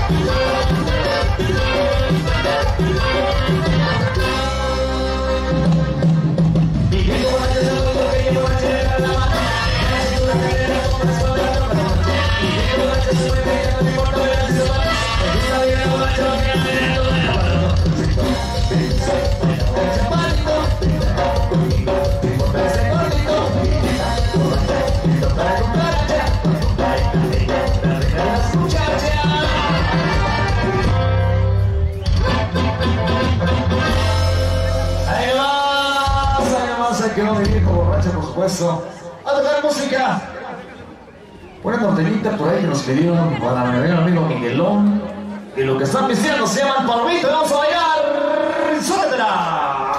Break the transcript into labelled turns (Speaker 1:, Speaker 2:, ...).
Speaker 1: Que no me viejo borracho, por supuesto. A tocar música. Una norteñita por ahí que nos pidió para mi amigo Miguelón. Y lo que están pisteando se llaman Palomito. Vamos a bailar. ¡Suéltela!